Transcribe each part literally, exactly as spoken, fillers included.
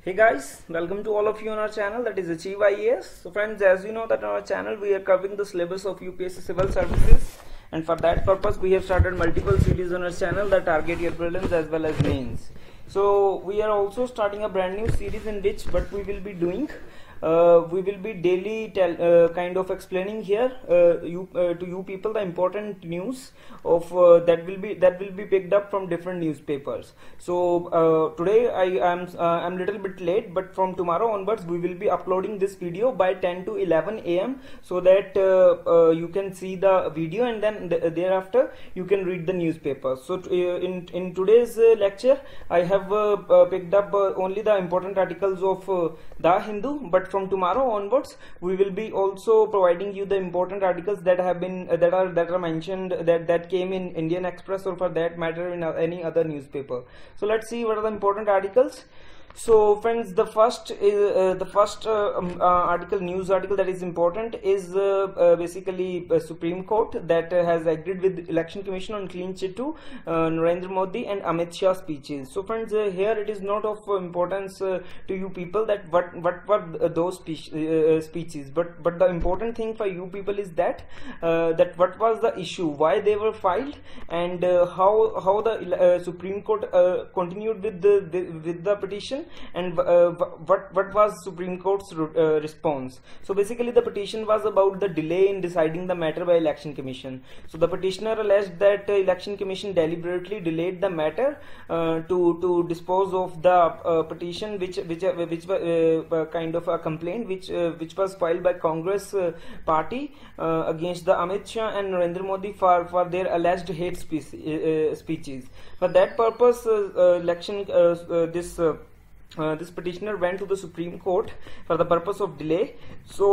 Hey guys, welcome to all of you on our channel, that is Achieve I A S. So friends, as you know that on our channel we are covering the syllabus of U P S C Civil Services, and for that purpose we have started multiple series on our channel that target your prelims as well as mains. So we are also starting a brand new series in which what we will be doing, uh, we will be daily tell, uh, kind of explaining here uh, you, uh, to you people the important news of uh, that will be that will be picked up from different newspapers. So uh, today I am uh, I'm little bit late, but from tomorrow onwards we will be uploading this video by ten to eleven A M so that uh, uh, you can see the video and then th thereafter you can read the newspaper. So uh, in in today's uh, lecture I have uh, uh, picked up uh, only the important articles of uh, The Hindu, but from tomorrow onwards we will be also providing you the important articles that have been uh, that are that are mentioned that that came in Indian Express, or for that matter in uh, any other newspaper. So let's see what are the important articles. So friends, the first is uh, the first uh, um, uh, article, news article that is important is uh, uh, basically uh, Supreme Court that uh, has agreed with Election Commission on clean chit to uh, Narendra Modi and Amit Shah speeches. So friends, uh, here it is not of uh, importance uh, to you people that what what were uh, those speech, uh, speeches, but but the important thing for you people is that uh, that what was the issue, why they were filed, and uh, how how the uh, Supreme Court uh, continued with the, the with the petition, and uh, what what was Supreme Court's uh, response. So basically the petition was about the delay in deciding the matter by Election Commission. So the petitioner alleged that uh, Election Commission deliberately delayed the matter uh, to to dispose of the uh, petition which which uh, which uh, uh, kind of a complaint which uh, which was filed by Congress uh, party uh, against the Amit Shah and Narendra Modi for for their alleged hate speech, uh, speeches. For that purpose, uh, uh, election uh, uh, this uh, Uh, this petitioner went to the Supreme Court for the purpose of delay. So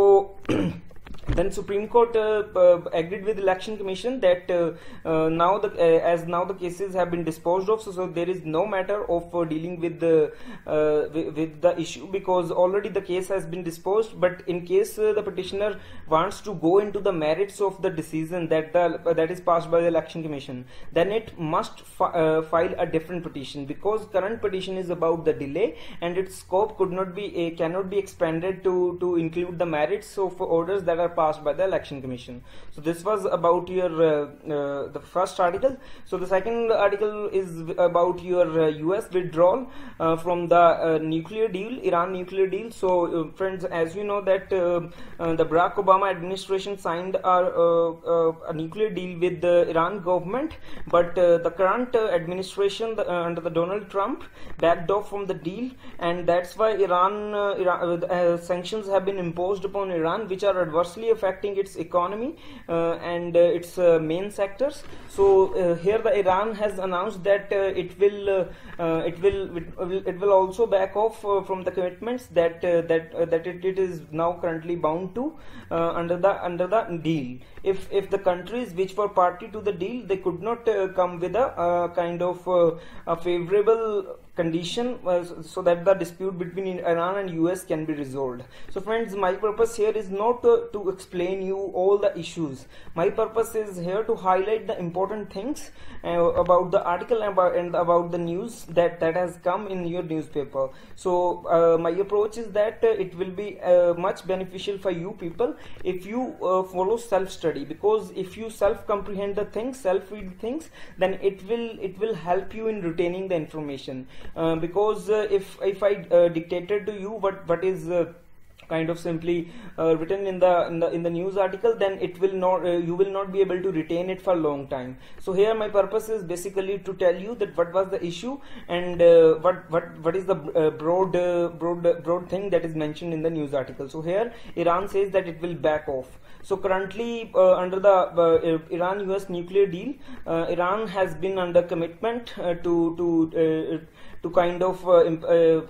then Supreme Court uh, uh, agreed with Election Commission that uh, uh, now the uh, as now the cases have been disposed of, so, so there is no matter of uh, dealing with the uh, with, with the issue, because already the case has been disposed. But in case uh, the petitioner wants to go into the merits of the decision that the uh, that is passed by the Election Commission, then it must fi uh, file a different petition, because current petition is about the delay and its scope could not be uh, cannot be expanded to to include the merits of orders that are passed by the Election Commission. So this was about your uh, uh, the first article. So the second article is about your uh, U S withdrawal uh, from the uh, nuclear deal, Iran nuclear deal. So uh, friends, as you know that uh, uh, the Barack Obama administration signed a, uh, uh, a nuclear deal with the Iran government, but uh, the current uh, administration the, uh, under the Donald Trump backed off from the deal, and that's why Iran, uh, Iran uh, sanctions have been imposed upon Iran, which are adversely affecting its economy uh, and uh, its uh, main sectors. So uh, here the Iran has announced that uh, it will uh, uh, it will it will it will also back off uh, from the commitments that uh, that uh, that it, it is now currently bound to uh, under the under the deal. If if the countries which were party to the deal, they could not uh, come with a uh, kind of uh, a favorable condition uh, so that the dispute between Iran and U S can be resolved. So friends, my purpose here is not uh, to explain you all the issues. My purpose is here to highlight the important things uh, about the article and about, and about the news that that has come in your newspaper. So uh, my approach is that uh, it will be uh, much beneficial for you people if you uh, follow self-study, because if you self-comprehend the things, self-read things, then it will it will help you in retaining the information. Uh, because uh, if if I uh, dictated to you what what is uh, kind of simply uh, written in the, in the in the news article, then it will not uh, you will not be able to retain it for a long time. So here my purpose is basically to tell you that what was the issue and uh, what what what is the uh, broad uh, broad uh, broad thing that is mentioned in the news article. So here Iran says that it will back off. So currently uh, under the uh, Iran U S nuclear deal, uh, Iran has been under commitment uh, to to uh, to kind of uh, uh,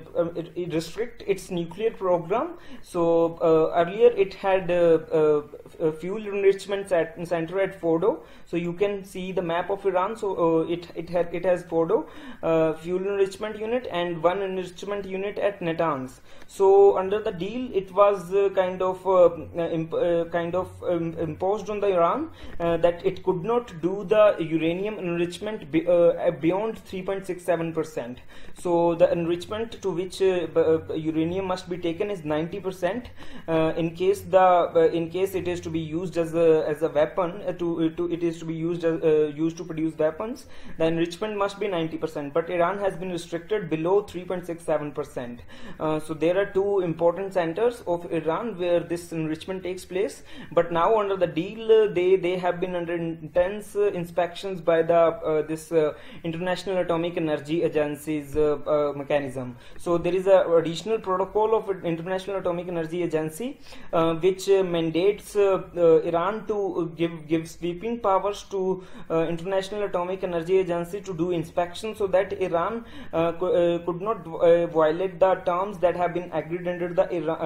uh, restrict its nuclear program. So uh, earlier it had uh, uh, uh, fuel enrichment at, center at Fordo. So you can see the map of Iran. So uh, it it had it has Fordo uh, fuel enrichment unit and one enrichment unit at Natanz. So under the deal, it was uh, kind of uh, imp uh, kind of um, imposed on the Iran uh, that it could not do the uranium enrichment be, uh, beyond three point six seven percent. So the enrichment to which uh, uh, uranium must be taken is ninety percent. Uh, in case the uh, in case it is to be used as a as a weapon uh, to uh, to it is to be used as, uh, used to produce weapons, the enrichment must be ninety percent. But Iran has been restricted below three point six seven percent. Uh, so there are two important centers of Iran where this enrichment takes place. But now under the deal, uh, they they have been under intense uh, inspections by the uh, this uh, International Atomic Energy Agency's uh, uh, mechanism. So there is a additional protocol of International Atomic Energy Agency uh, which uh, mandates uh, uh, Iran to give give sweeping powers to uh, International Atomic Energy Agency to do inspection, so that Iran uh, co uh, could not uh, violate the terms that have been agreed under the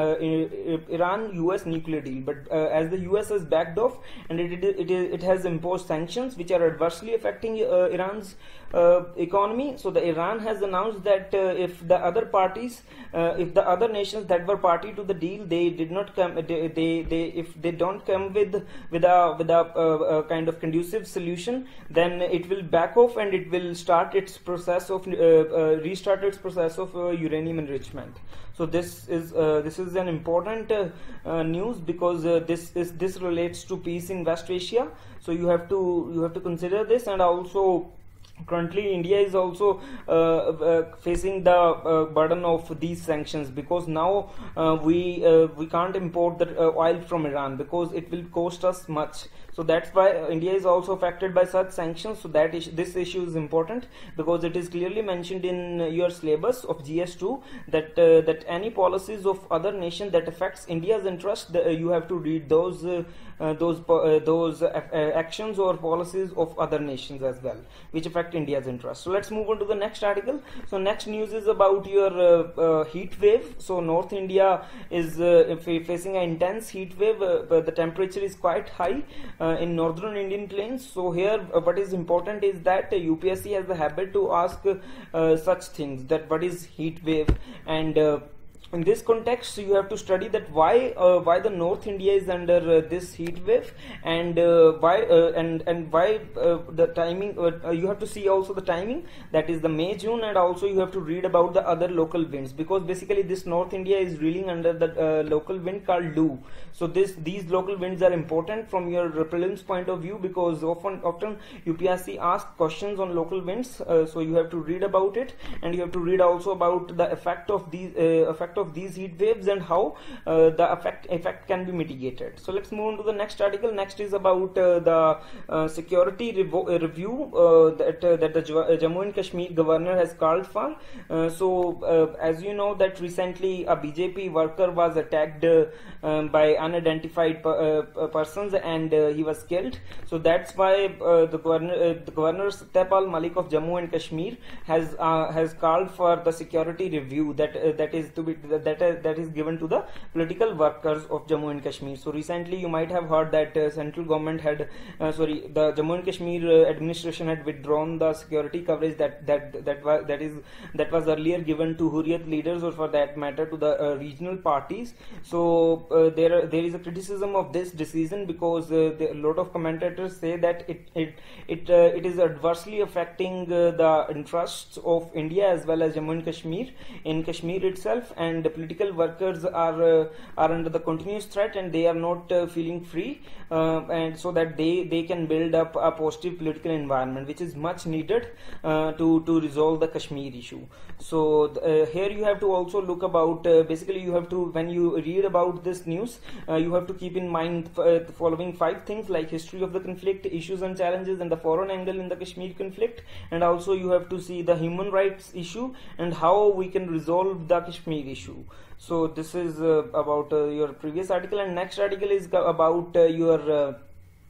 Iran U S nuclear deal. But uh, as the U S has backed off and it it, it, it has imposed sanctions which are adversely affecting uh, Iran's uh, economy, so the Iran has announced that uh, if the other parties, uh, if the other nations that were party to the deal, they did not come, they they, they if they don't come with with a with a, uh, a kind of conducive solution, then it will back off and it will start its process of uh, uh, restart its process of uh, uranium enrichment. So this is uh, this is an important uh, uh, news, because uh, this is this relates to peace in West Asia. So you have to you have to consider this. And also, currently India is also uh, uh, facing the uh, burden of these sanctions, because now uh, we uh, we can't import the uh, oil from Iran because it will cost us much. So that's why India is also affected by such sanctions. So that is, this issue is important, because it is clearly mentioned in your syllabus of G S two that uh, that any policies of other nation that affects India's interest, the, uh, you have to read those uh, uh, those uh, those uh, actions or policies of other nations as well, which affect India's interest. So let's move on to the next article. So next news is about your uh, uh, heat wave. So North India is uh, facing an intense heat wave. Uh, the temperature is quite high uh, in northern Indian plains. So here uh, what is important is that uh, U P S C has the habit to ask uh, such things, that what is heat wave, and uh, in this context you have to study that why uh, why the North India is under uh, this heat wave, and uh, why uh, and and why uh, the timing uh, you have to see also the timing, that is the May June, and also you have to read about the other local winds, because basically this North India is reeling under the uh, local wind called Loo. So this these local winds are important from your prelims point of view, because often often U P S C asks questions on local winds. Uh, so you have to read about it, and you have to read also about the effect of these uh, effect of these heat waves and how uh, the effect effect can be mitigated. So let's move on to the next article. Next is about uh, the uh, security revo uh, review uh, that uh, that the Jammu and Kashmir governor has called for. Uh, so uh, as you know that recently a B J P worker was attacked uh, um, by unidentified per, uh, persons, and uh, he was killed. So that's why uh, the governor uh, the governor Satyapal Malik of Jammu and Kashmir has uh, has called for the security review that uh, that is to be that uh, that is given to the political workers of Jammu and Kashmir. So recently you might have heard that uh, central government had uh, sorry the Jammu and Kashmir uh, administration had withdrawn the security coverage that that that was that is that was earlier given to Hurriyat leaders, or for that matter to the uh, regional parties. So uh, there are, there is a criticism of this decision, because uh, the, a lot of commentators say that it it it uh, it is adversely affecting uh, the interests of India as well as Jammu and Kashmir in Kashmir itself, and the political workers are uh, are under the continuous threat, and they are not uh, feeling free, uh, and so that they they can build up a positive political environment, which is much needed uh, to to resolve the Kashmir issue. So uh, here you have to also look about uh, basically you have to, when you read about this news, uh, you have to keep in mind uh, the following five things, like history of the conflict, issues and challenges, and the foreign angle in the Kashmir conflict, and also you have to see the human rights issue and how we can resolve the Kashmir issue. So this is uh, about uh, your previous article, and next article is about uh, your uh,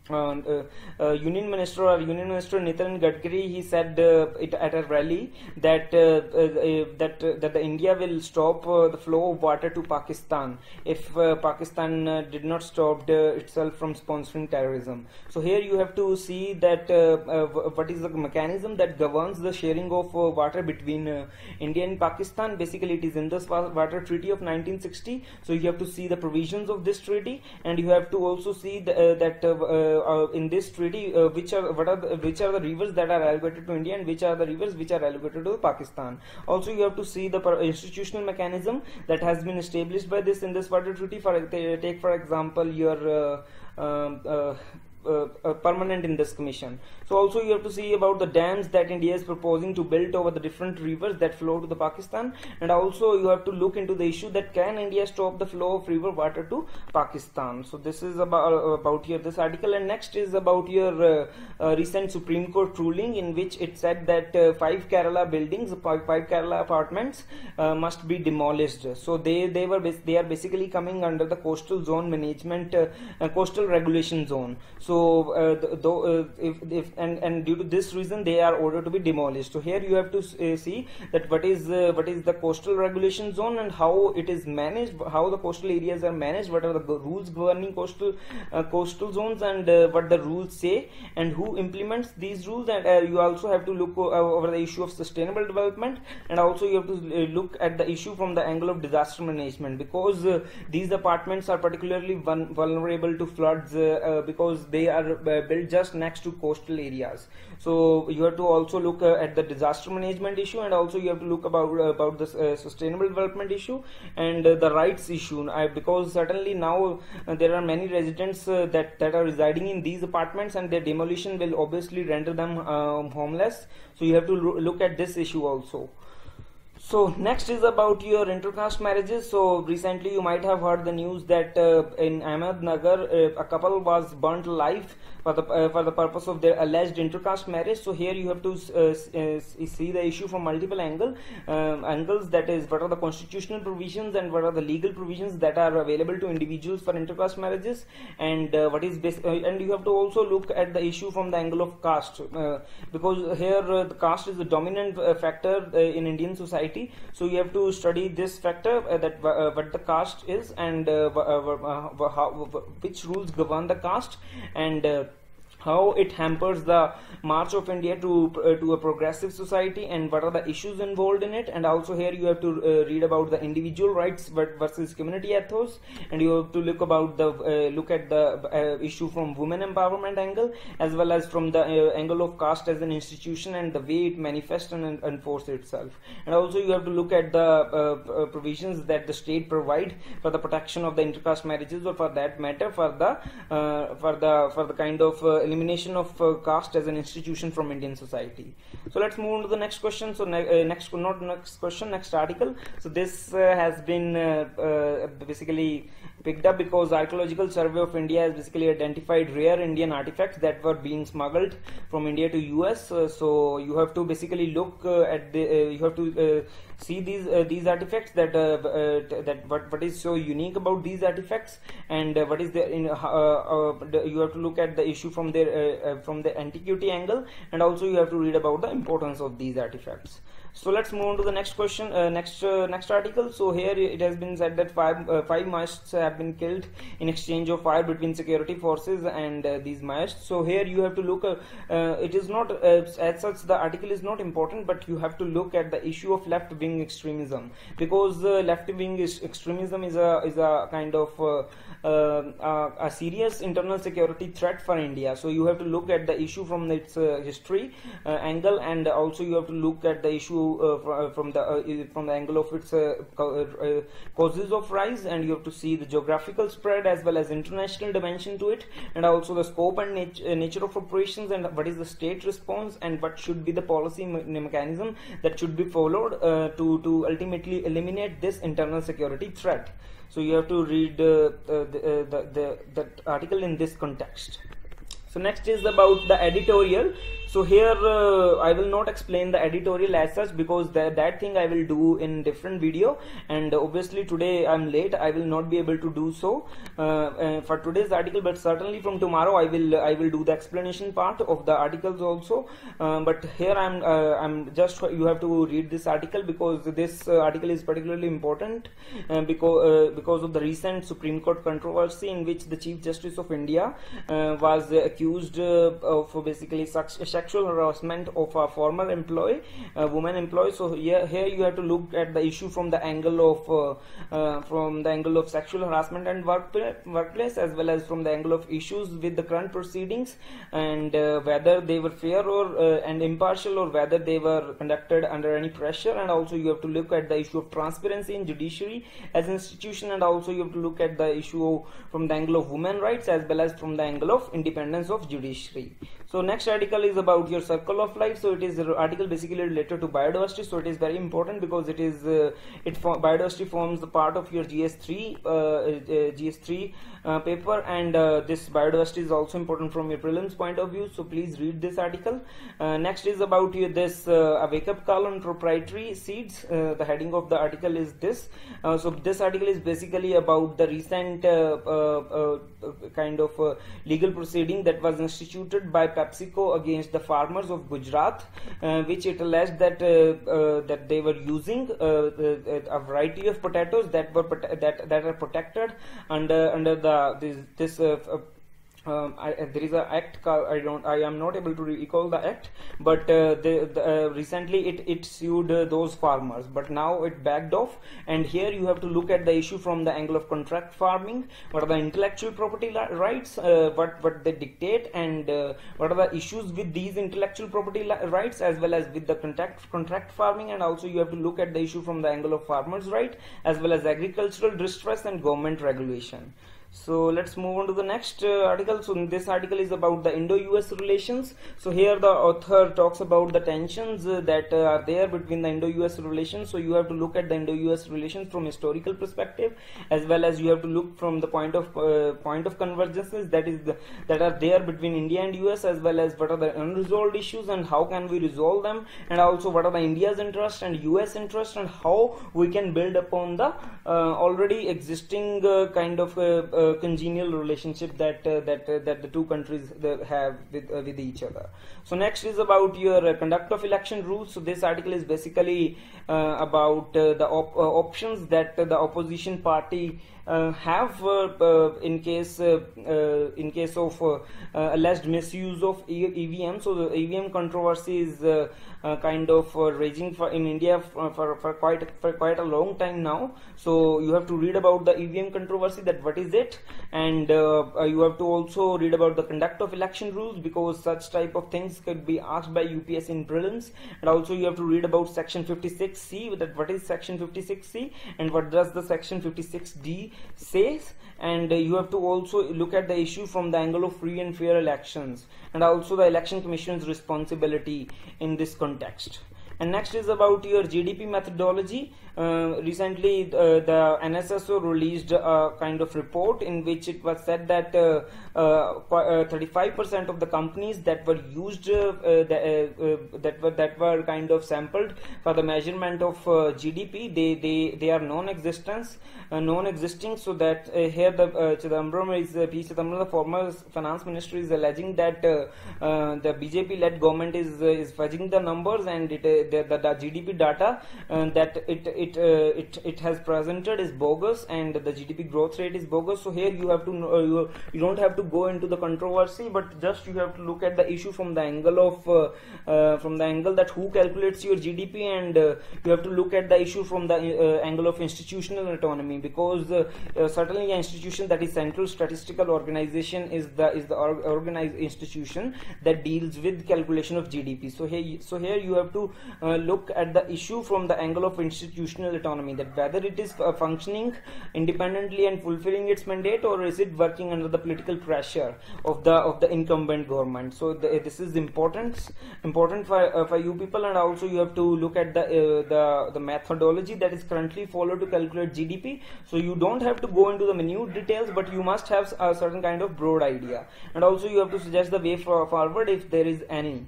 Uh, uh, uh, Union Minister or Union Minister Nitin Gadkari, he said uh, it at a rally that uh, uh, that uh, that the India will stop uh, the flow of water to Pakistan if uh, Pakistan uh, did not stop uh, itself from sponsoring terrorism. So here you have to see that uh, uh, what is the mechanism that governs the sharing of uh, water between uh, India and Pakistan. Basically, it is in this Water Treaty of nineteen sixty. So you have to see the provisions of this treaty, and you have to also see the, uh, that. Uh, uh, Uh, in this treaty, uh, which are what are the, which are the rivers that are allocated to India and which are the rivers which are allocated to Pakistan. Also, you have to see the institutional mechanism that has been established by this in this water treaty. For take for example your uh, um, uh, Uh, uh, permanent in this commission. So also you have to see about the dams that India is proposing to build over the different rivers that flow to the Pakistan, and also you have to look into the issue that can India stop the flow of river water to Pakistan. So this is about uh, about here this article, and next is about your uh, uh, recent Supreme Court ruling in which it said that uh, five Kerala buildings, five, five Kerala apartments uh, must be demolished. So they they were they are basically coming under the coastal zone management, uh, uh, coastal regulation zone. So So uh, though uh, if, if and and due to this reason they are ordered to be demolished. So here you have to uh, see that what is uh, what is the coastal regulation zone and how it is managed, how the coastal areas are managed, what are the rules governing coastal uh, coastal zones, and uh, what the rules say and who implements these rules. And uh, you also have to look uh, over the issue of sustainable development, and also you have to uh, look at the issue from the angle of disaster management, because uh, these apartments are particularly vulnerable to floods uh, uh, because they are uh, built just next to coastal areas. So you have to also look uh, at the disaster management issue, and also you have to look about uh, about the uh, sustainable development issue and uh, the rights issue, uh, because certainly now uh, there are many residents uh, that that are residing in these apartments, and their demolition will obviously render them uh, homeless. So you have to lo look at this issue also. So next is about your intercaste marriages. So recently you might have heard the news that uh, in Ahmednagar uh, a couple was burnt alive for the uh, for the purpose of their alleged intercaste marriage. So here you have to uh, uh, see the issue from multiple angle um, angles. That is, what are the constitutional provisions and what are the legal provisions that are available to individuals for intercaste marriages, and uh, what is basic, uh, and you have to also look at the issue from the angle of caste, uh, because here uh, the caste is the dominant uh, factor uh, in Indian society. So you have to study this factor, uh, that uh, what the caste is, and uh, uh, uh, how, which rules govern the caste, and uh, how it hampers the march of India to uh, to a progressive society, and what are the issues involved in it. And also here you have to uh, read about the individual rights versus community ethos, and you have to look about the uh, look at the uh, issue from women empowerment angle, as well as from the uh, angle of caste as an institution and the way it manifests and enforces itself. And also you have to look at the uh, uh, provisions that the state provide for the protection of the intercaste marriages, or for that matter for the uh, for the for the kind of uh, elimination of uh, caste as an institution from Indian society. So let's move on to the next question. So ne uh, next not next question next article. So this uh, has been uh, uh, basically picked up because Archaeological Survey of India has basically identified rare Indian artifacts that were being smuggled from India to U S. Uh, so you have to basically look uh, at the uh, you have to uh, see these uh, these artifacts, that uh, uh, that what what is so unique about these artifacts, and uh, what is the in uh, uh, you have to look at the issue from their uh, uh, from the antiquity angle, and also you have to read about the importance of these artifacts. So let's move on to the next question, uh, next uh, next article. So here it has been said that five uh, five Maoists have been killed in exchange of fire between security forces and uh, these Maoists. So here you have to look. Uh, uh, it is not uh, as such the article is not important, but you have to look at the issue of left-wing extremism, because uh, left-wing extremism is a is a kind of uh, uh, a serious internal security threat for India. So you have to look at the issue from its uh, history uh, angle, and also you have to look at the issue Uh, from the uh, from the angle of its uh, uh, causes of rise, and you have to see the geographical spread as well as international dimension to it, and also the scope and nat uh, nature of operations, and what is the state response, and what should be the policy me mechanism that should be followed uh, to to ultimately eliminate this internal security threat. So you have to read uh, uh, the, uh, the, the that article in this context. So next is about the editorial. So here uh, I will not explain the editorial as such, because that, that thing I will do in different video, and obviously today I'm late, I will not be able to do so uh, uh, for today's article, but certainly from tomorrow I will I will do the explanation part of the articles also. Uh, but here I'm uh, I'm just, you have to read this article, because this uh, article is particularly important uh, because uh, because of the recent Supreme Court controversy in which the Chief Justice of India uh, was uh, accused uh, of basically sexual harassment of a former employee, a woman employee. So here, here you have to look at the issue from the angle of uh, uh, from the angle of sexual harassment and workplace, workplace as well as from the angle of issues with the current proceedings, and uh, whether they were fair or uh, and impartial, or whether they were conducted under any pressure. And also you have to look at the issue of transparency in judiciary as an institution, and also you have to look at the issue from the angle of women rights as well as from the angle of independence of judiciary. So next article is about your circle of life. So it is an article basically related to biodiversity. So it is very important because it is uh, it for, biodiversity forms the part of your G S three uh, uh, G S three uh, paper, and uh, this biodiversity is also important from your prelims point of view. So please read this article. Uh, next is about your this uh, a wake up call on proprietary seeds. Uh, the heading of the article is this. Uh, so this article is basically about the recent uh, uh, uh, kind of uh, legal proceeding that was instituted by PepsiCo against the farmers of Gujarat, uh, which it alleged that uh, uh, that they were using uh, a variety of potatoes that were that that are protected under under the this, this uh, uh, Um, I, there is an act called, I don't I am not able to recall the act, but uh, the, the, uh, recently it, it sued uh, those farmers, but now it backed off. And here you have to look at the issue from the angle of contract farming. What are the intellectual property rights, uh, what, what they dictate, and uh, what are the issues with these intellectual property rights as well as with the contract, contract farming. And also you have to look at the issue from the angle of farmers' right as well as agricultural distress and government regulation. So let's move on to the next uh, article. So this article is about the Indo-U S relations. So here the author talks about the tensions uh, that uh, are there between the Indo-U S relations. So you have to look at the Indo-U S relations from historical perspective, as well as you have to look from the point of uh, point of convergences that is the, that are there between India and U S, as well as what are the unresolved issues and how can we resolve them, and also what are the India's interest and U S interest, and how we can build upon the uh, already existing uh, kind of uh, uh, congenial relationship that uh, that uh, that the two countries have with uh, with each other. So next is about your uh, conduct of election rules. So this article is basically uh, about uh, the op uh, options that uh, the opposition party uh, have uh, uh, in case uh, uh, in case of uh, uh, alleged misuse of e EVM. So the E V M controversy is uh, uh, kind of uh, raging for in India for, for, for quite for quite a long time now. So you have to read about the E V M controversy, that what is it, and uh, uh, you have to also read about the conduct of election rules, because such type of things could be asked by U P S C in prelims. And also you have to read about section fifty-six C, that what is section fifty-six C and what does the section fifty-six D says. And uh, you have to also look at the issue from the angle of free and fair elections, and also the election commission's responsibility in this context. And next is about your G D P methodology. Uh, recently uh, the N S S O released a kind of report in which it was said that thirty-five percent uh, uh, of the companies that were used uh, uh, the, uh, uh, that were that were kind of sampled for the measurement of uh, G D P, they they they are non-existence uh, non-existing. So that uh, here the uh, Chidambaram is uh, P. Chidambaram, the former finance minister, is alleging that uh, uh, the B J P-led government is uh, is fudging the numbers, and it uh, the, the, the G D P data uh, that it it, uh, it it has presented is bogus, and the G D P growth rate is bogus. So here you have to know, uh, you, you don't have to go into the controversy, but just you have to look at the issue from the angle of uh, uh, from the angle that who calculates your G D P, and uh, you have to look at the issue from the uh, angle of institutional autonomy, because uh, uh, certainly an institution that is central statistical organization is the is the org organized institution that deals with calculation of G D P. So here so here you have to uh, look at the issue from the angle of institutional autonomy, that whether it is uh, functioning independently and fulfilling its mandate, or is it working under the political pressure of the of the incumbent government. So the, this is important important for uh, for you people. And also you have to look at the uh, the the methodology that is currently followed to calculate G D P. So you don't have to go into the minute details, but you must have a certain kind of broad idea, and also you have to suggest the way for forward if there is any.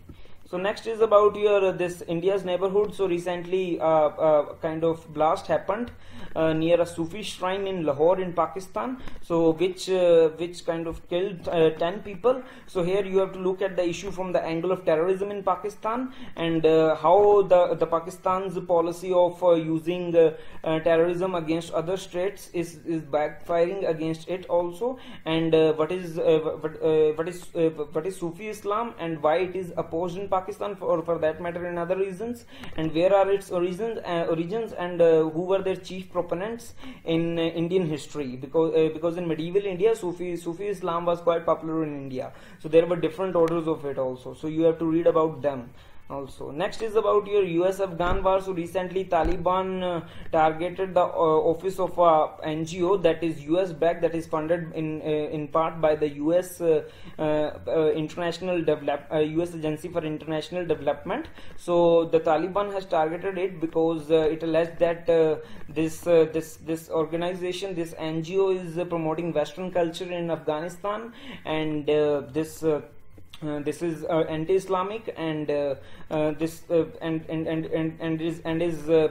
So next is about your uh, this India's neighborhood. So recently, uh, uh, kind of blast happened uh, near a Sufi shrine in Lahore in Pakistan. So which uh, which kind of killed uh, ten people. So here you have to look at the issue from the angle of terrorism in Pakistan, and uh, how the the Pakistan's policy of uh, using uh, uh, terrorism against other states is is backfiring against it also, and uh, what is uh, what, uh, what is uh, what is Sufi Islam and why it is opposed in Pakistan, or for that matter in other regions, and where are its origins uh, origins and uh, who were their chief proponents in uh, Indian history, because uh, because in medieval India Sufi Sufi Islam was quite popular in India, so there were different orders of it also, so you have to read about them also. Next is about your U S Afghan war. So recently Taliban uh, targeted the uh, office of a N G O that is U S backed, that is funded in uh, in part by the U S uh, uh, uh, international develop uh, U S Agency for International Development. So the Taliban has targeted it because uh, it alleged that uh, this uh, this this organization, this N G O, is uh, promoting Western culture in Afghanistan, and uh, this uh, Uh, this is uh, anti-Islamic, and uh, uh, this uh, and, and and and and is and is uh,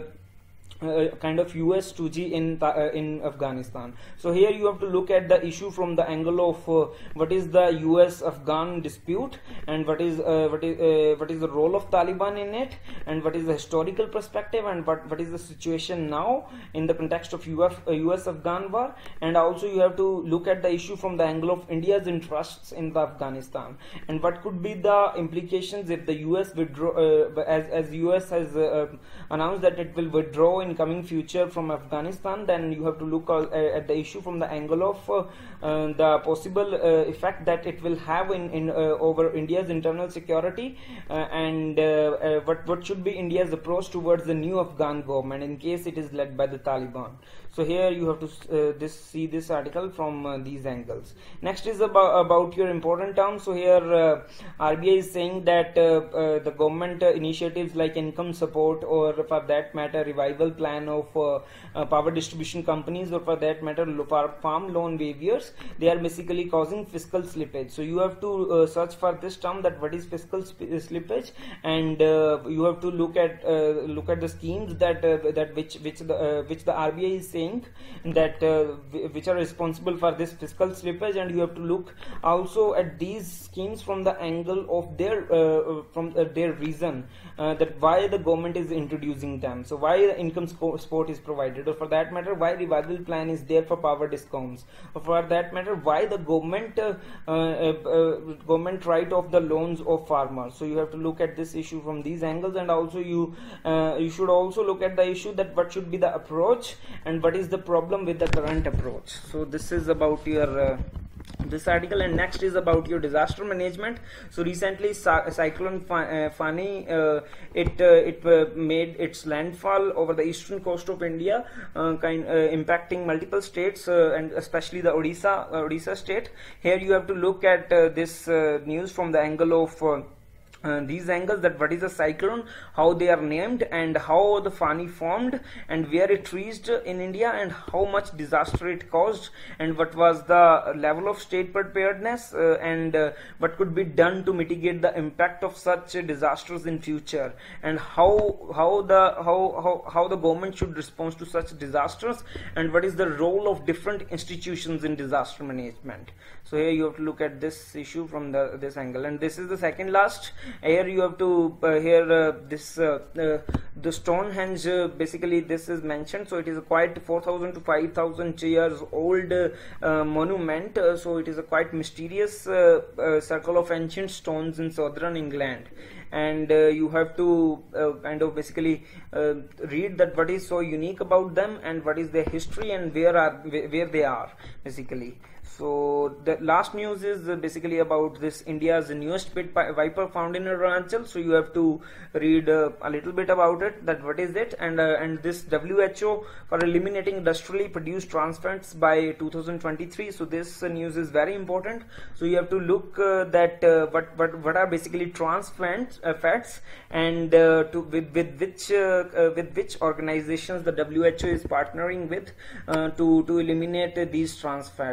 uh, kind of U S two G in uh, in Afghanistan. So here you have to look at the issue from the angle of uh, what is the U S Afghan dispute, and what is uh, what is uh, what is the role of Taliban in it, and what is the historical perspective, and what what is the situation now in the context of U S uh, U S Afghan war. And also you have to look at the issue from the angle of India's interests in the Afghanistan, and what could be the implications if the U S withdraw uh, as as U S has uh, announced that it will withdraw in coming future from Afghanistan. Then you have to look uh, at the issue from the angle of uh, uh, the possible uh, effect that it will have in, in uh, over India's internal security, uh, and uh, uh, what what should be India's approach towards the new Afghan government in case it is led by the Taliban. So here you have to uh, this see this article from uh, these angles. Next is about about your important terms. So here uh, R B I is saying that uh, uh, the government uh, initiatives like income support, or for that matter revival plan of uh, uh, power distribution companies, or for that matter farm loan waivers, they are basically causing fiscal slippage. So you have to uh, search for this term, that what is fiscal slippage, and uh, you have to look at uh, look at the schemes that uh, that which which the uh, which the R B I is saying that uh, which are responsible for this fiscal slippage, and you have to look also at these schemes from the angle of their uh, from uh, their reason, uh, that why the government is introducing them. So why the income support is provided, or for that matter why revival plan is there for power discounts, or for that matter why the government uh, uh, uh, government write off the loans of farmers. So you have to look at this issue from these angles, and also you uh, you should also look at the issue that what should be the approach, and what is the problem with the current approach. So this is about your uh, this article. And next is about your disaster management. So recently cyclone Fani uh, it uh, it uh, made its landfall over the eastern coast of India, uh, kind uh, impacting multiple states, uh, and especially the Odisha uh, Odisha state. Here you have to look at uh, this uh, news from the angle of uh, Uh, these angles, that what is a cyclone, how they are named, and how the Fani formed, and where it reached in India, and how much disaster it caused, and what was the level of state preparedness, uh, and uh, what could be done to mitigate the impact of such uh, disasters in future, and how how the how, how how the government should respond to such disasters, and what is the role of different institutions in disaster management. So here you have to look at this issue from the this angle. And this is the second last. Here you have to uh, here uh, this uh, uh, the Stonehenge, uh, basically this is mentioned. So it is a quite four thousand to five thousand years old uh, uh, monument. Uh, so it is a quite mysterious uh, uh, circle of ancient stones in southern England, and uh, you have to uh, kind of basically uh, read that what is so unique about them, and what is their history, and where are where they are basically. So the last news is uh, basically about this India's newest pit viper found in Arunachal. So you have to read uh, a little bit about it, that what is it, and uh, and this W H O for eliminating industrially produced trans fats by two thousand twenty-three. So this uh, news is very important. So you have to look uh, that uh, what what what are basically trans fats, uh, fats and uh, to with with which uh, uh, with which organizations the W H O is partnering with uh, to to eliminate uh, these trans fats, and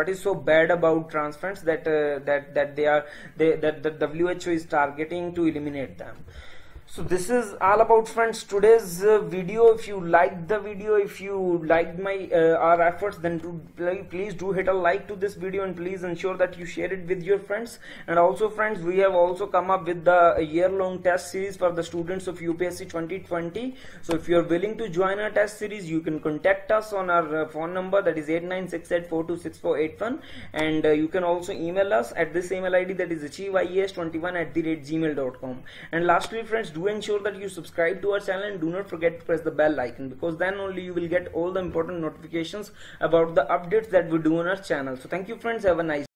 what is so bad about trans fats that uh, that that they are they that the W H O is targeting to eliminate them. So this is all about, friends, today's uh, video. If you liked the video, if you liked my uh, our efforts, then to, please do hit a like to this video, and please ensure that you share it with your friends. And also, friends, we have also come up with the year-long test series for the students of U P S C twenty twenty. So if you are willing to join our test series, you can contact us on our uh, phone number, that is eight nine six eight four two six four eight one, and uh, you can also email us at this email I D, that is achieve I A S twenty-one at the rate gmail dot com. And lastly, friends, do ensure that you subscribe to our channel and do not forget to press the bell icon, because then only you will get all the important notifications about the updates that we do on our channel. So thank you, friends. Have a nice